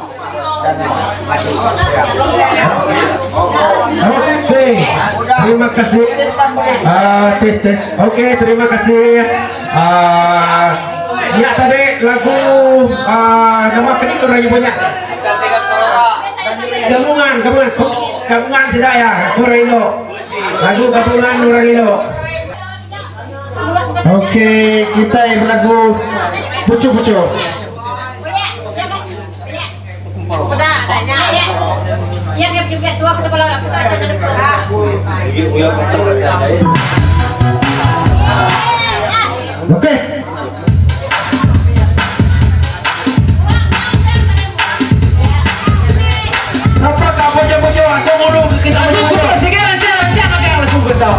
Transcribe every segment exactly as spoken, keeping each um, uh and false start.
Oke, terima kasih. Uh, tes tes. Oke, terima kasih. Uh, ya tadi lagu uh, nama kedua lagi banyak. Gabungan, gabungan, gabungan sudah ya. Nuraido. Lagu gabungan Nuraido. Oke, kita yang lagu pucuk-pucuk. Udah, tanya ya. Yang yang juga dua kepala aku aja dari Oke. Apa kau bocor-bocor? Aku mau kita bocor. Sekarang jangan jangan pakai lagu kita.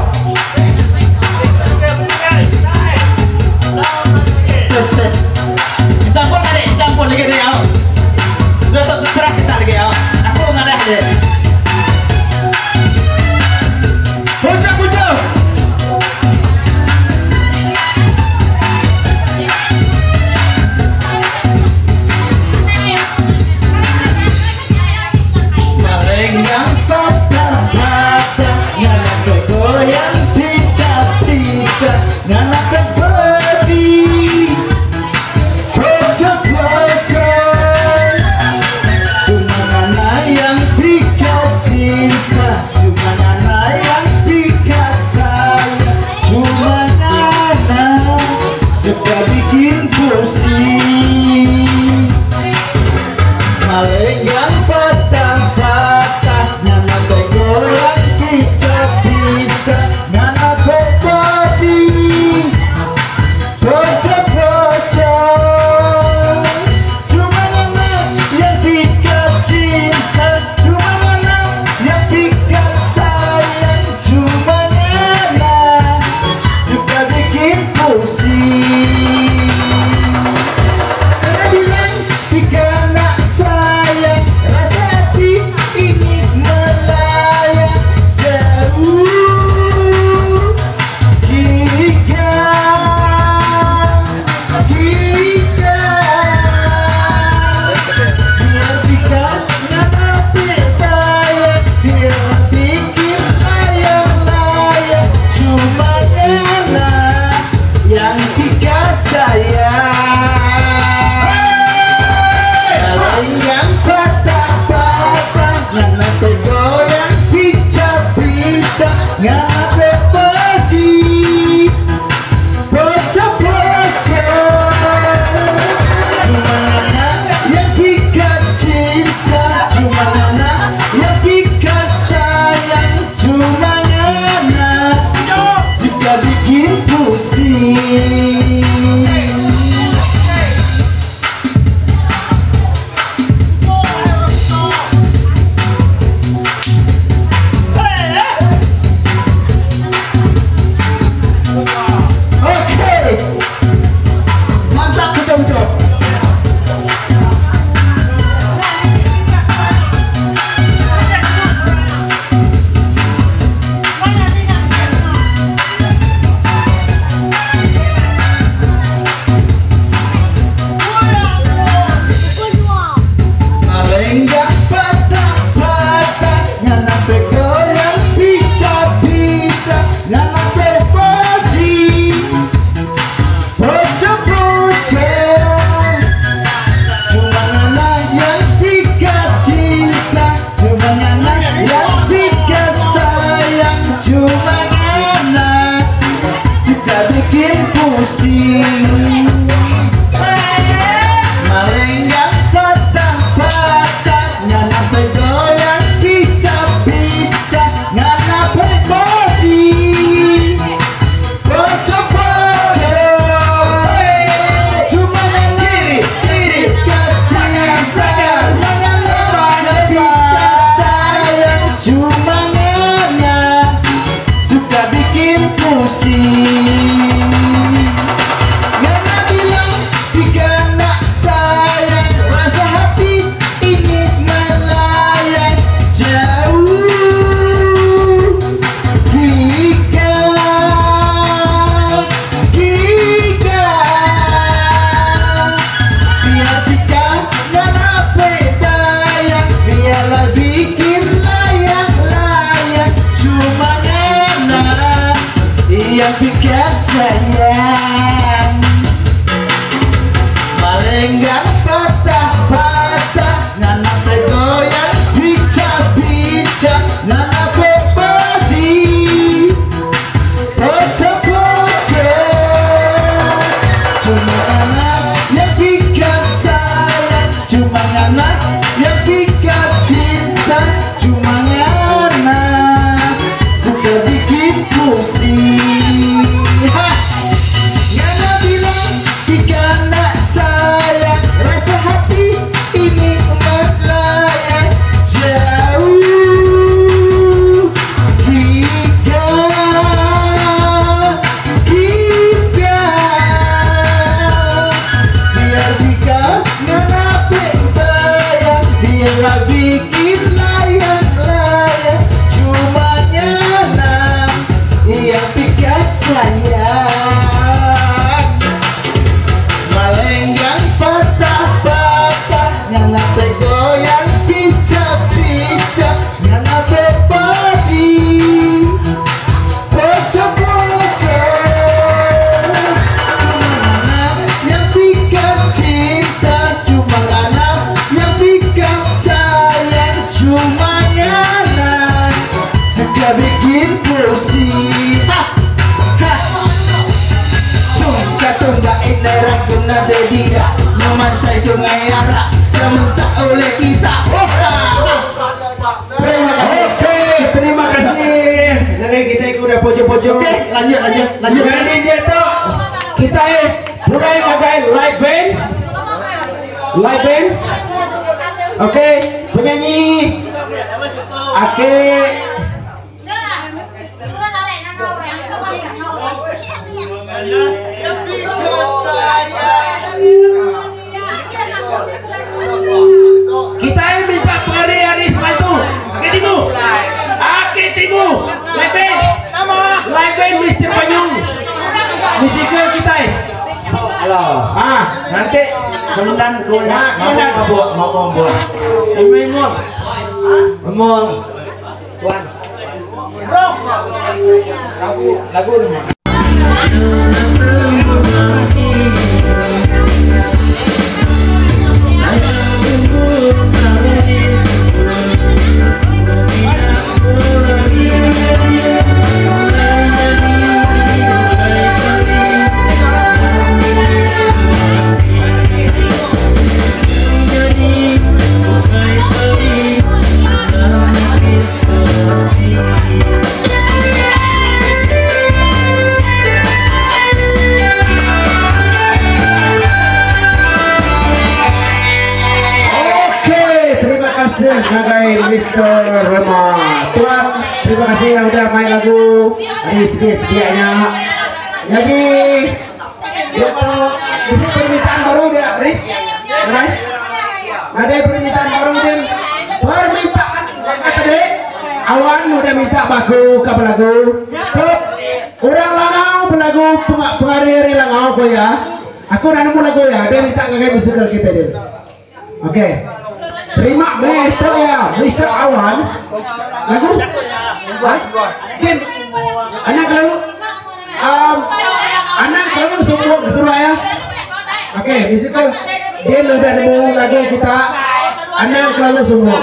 Tes tes. Campur kali, campur lagi dia. Udah terserah kita lagi ya. Aku ngalah deh. Bocor-bocor. Malengang pada-pada nganak goyang picat-picat nganak berdiri bocor-bocor cuma nana yang pikat cinta cuma nana yang pikat sayang cuma nana suka bikin pusing malengang patah-patah nana goyang picat-picat nana berdiri bocor-bocor cuma nana yang pikat cinta cuma nana yang pikat sayang cuma nana suka bikin pusing karena bilang tiga anak sayang rasa hati ini melayang jauh Tiga Tiga biar pikat nana berdaya biar bikin layang-layang cuma nana yang pikat sayang yang patah-patah nana tergoyang picat-picat nana berbagi bocor-bocor cuma nana yang pikat cinta cuma nana yang pikat sayang cuma nana suka bikin pusing Malah bikin layang-layang cuma nyanang yang tiga sayang. Malenggang patah-patah yang ngape goyang picak-picak yang ngape padi bocah-bocah. Yang pikat cinta cuma anak, yang pikat sayang cuma anak. Suka bikin pusing. Tungga-tungga ini raguna dedira Noman saya sungai arak Semensa oleh kita. Terima kasih. Oke, terima kasih. Jadi kita ikut udah pojok-pojok. Oke, lanjut, lanjut, lanjut. Jadi dia tuh kita eh mulai ngadain live band, live band. Oke, penyanyi Ake. Kita yang minta penari-hari sepatu. Ake Timu, Ake Timu, live band, live band Mister Panyung, musical kita. Halo. Ah, Nanti kemudian kemudian Nah, mau kemudian. mau mau mau buat. Ini mau. Ngomong. Tuan. Lagu lagu ni. sebagai Mister Roma. Tuan, terima kasih yang udah main lagu di sekian-sekiannya. Jadi dia tuh isi permintaan baru dia, Rik. Right? Ada permintaan baru dia. Permintaan kata deh. Awan udah minta baku ke lagu. Kalau orang Langau pelagu pengariri Langau kok ya. Aku udah nemu lagu ya. Dia minta kayak musical kita dia. Oke. Okay. Terima Mister ya, Mister Awan. Lagu? Kim, anak lalu, um, anak lalu semua keseruan ya. Oke, okay, musical. Dia udah nemu lagu kita. Anak lalu semua.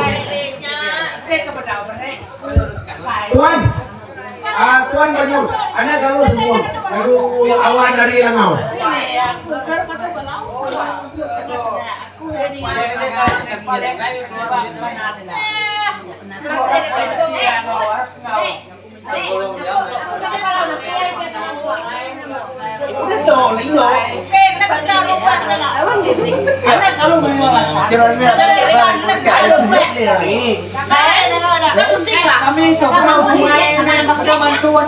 Tuan, uh, Tuan Banyur, anak lalu semua. Lagu Awan dari Langau. Kami coba semua bantuan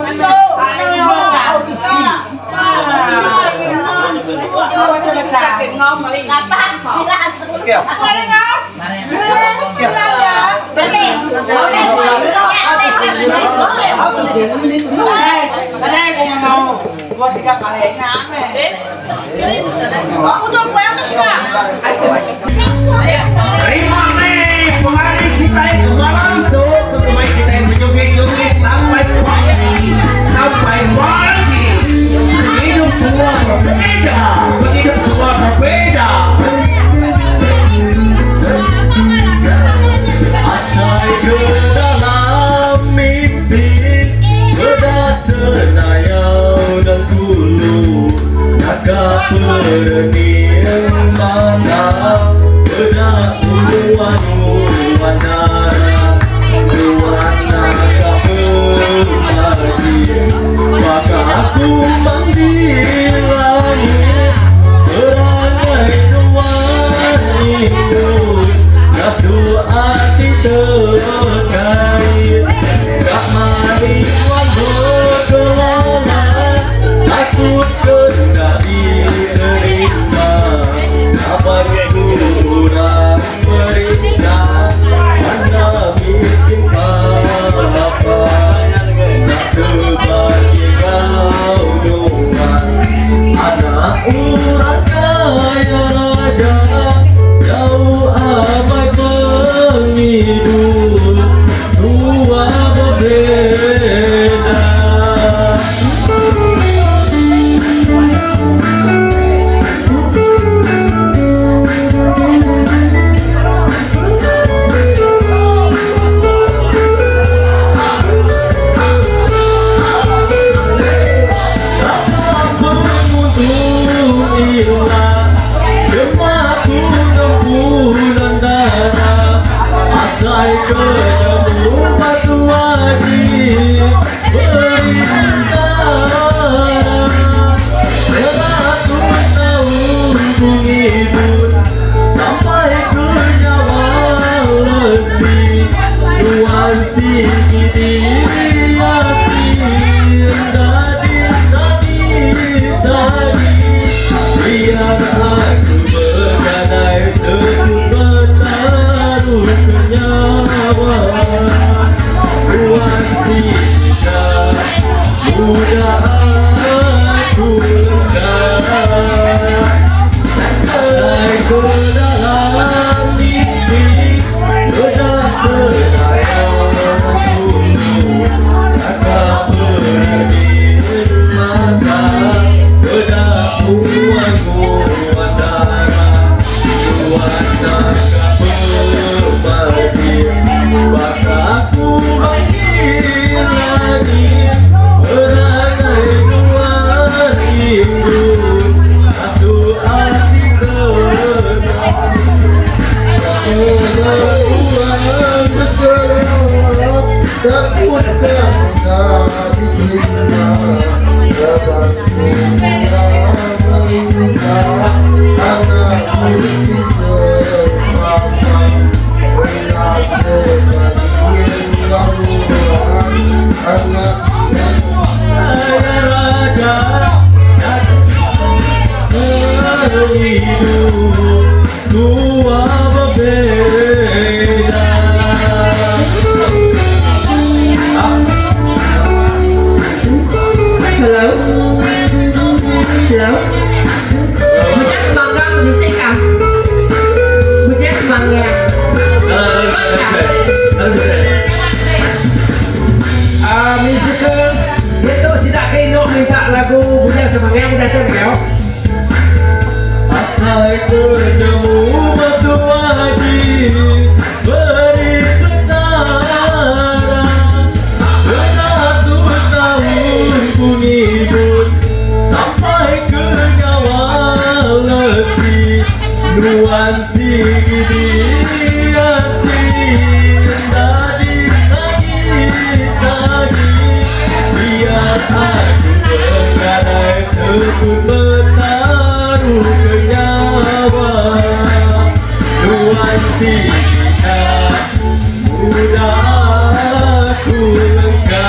Terima nih penari kita yang malam tuh, pemain kita yang berjoget-joget sampai pagi, sampai pagi. Hidup tua berbeda, hidup tua berbeda. Asai ke dalam mimpi, beda senayau dan sulu, naga perening mana beda uluan sampai ketemu batu wajib berintara beratus tahun ku ngibut sampai ke nyawa lesi nuansi kini yasin dadi sadi-sadi biar aku bergadai sebuah taruh ke nyawa nuansi kita mudah aku lega sampai ke dalam mimpi sudah senayang sungguh kakak beri mata sudah puanku antara dua naga berbagi bataku makin lagi beranai dua rindu masuk hati Kenaluan bergerak takutkan hati kita dapat meminta anak musik terpapar menasehkan gangguan anak saya raja hidup dua berbeda. Hello, hello. Bujang sebangga bisa kah? Bujang sebangga. Ah, musical itu sidak kino minta lagu Bujang Semangnya udah tuh ya. Asal ketemu batu wajib beri ketara beratus tahun ku ngibut sampai ke nyawa lesi nuansi gini yasin dadi sagi-sagi biar aku bergadai sebut bertaruh ke nyawa nuansi kita mudah aku lega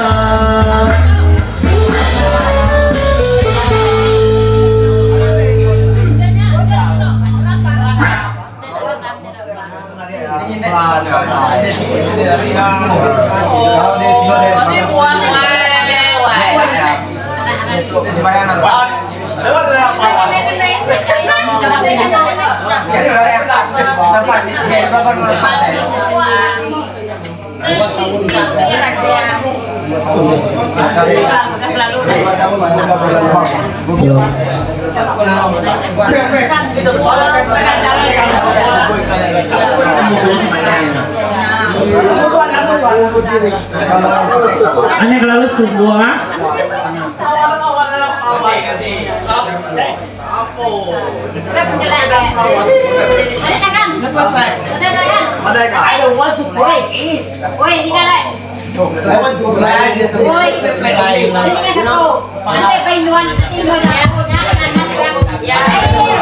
Aneh kalau semua Woi, ini kan lek. Woi, ini kan satu. Nanti penjualan itu ya. Ya.